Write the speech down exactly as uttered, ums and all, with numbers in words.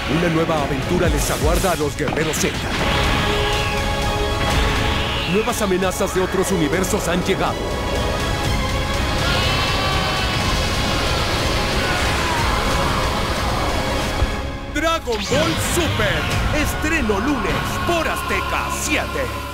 Una nueva aventura les aguarda a los Guerreros Z. Nuevas amenazas de otros universos han llegado. Dragon Ball Super. Estreno lunes por Azteca siete.